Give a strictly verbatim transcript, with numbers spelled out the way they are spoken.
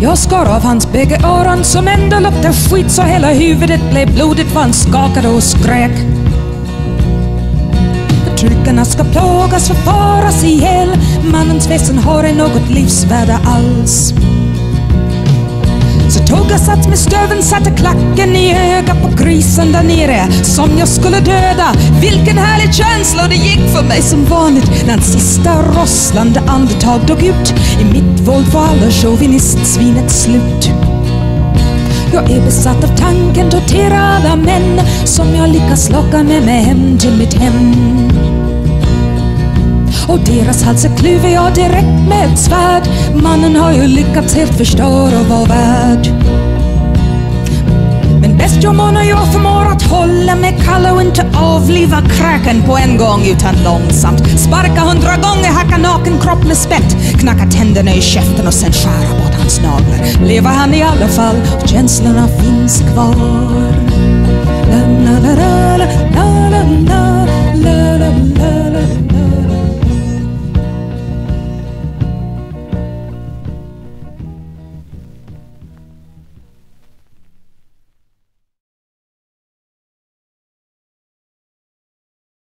Jag skar av hans bägge öron som ändå luktade skit så hela huvudet blev blodigt vad han skakade och skrek. Förtryckarna ska plågas, förfaras ihjäl. Mannens väsen har ej något livsvärde alls. Så tog jag sats med stöven, satte klacken i öga på grisen där nere som jag skulle döda. Vilken härlig känsla, och det gick för mig som vanligt när en sista rosslande andetag dog ut. I mitt våld var alla chauvinistsvinet slut. Jag är besatt av tanken, tortera alla män som jag lyckas locka med mig hem till mitt hem. Och deras halser kluver jag direkt med ett svärd. Mannen har ju lyckats helt förstöra vår värld. Men bäst jag må när jag förmår att hålla mig kall och inte avliva kräken på en gång utan långsamt. Sparka hundra gånger, hacka naken kropp med spett, knacka tänderna i käften och sen skära bort hans naglar. Lever han i alla fall och känslorna finns kvar. La la la la la la la.